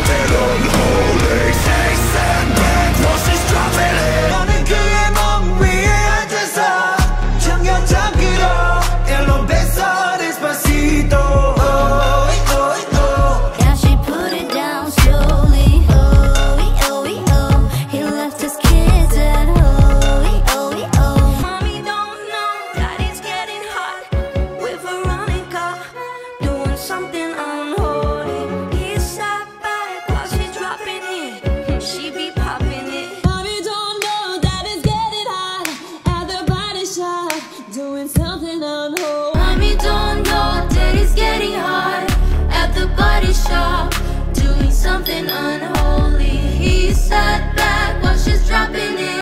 something unholy. She sat back while she's dropping it. 너는 그의 몸 위에 앉아서 정겨잡기로 일로 뱉어 despacito. Oh, oh, oh. Yeah, she put it down slowly. Oh, oh, oh. He left his kids at home. Oh, oh. Mommy don't know that it's getting hot with Veronica doing something unholy. He sat back while she's dropping it. She be popping it. Mommy don't know that it's getting hot at the body shop doing something unholy. Mommy don't know that it's getting hot at the body shop doing something unholy. He sat back while she's dropping it.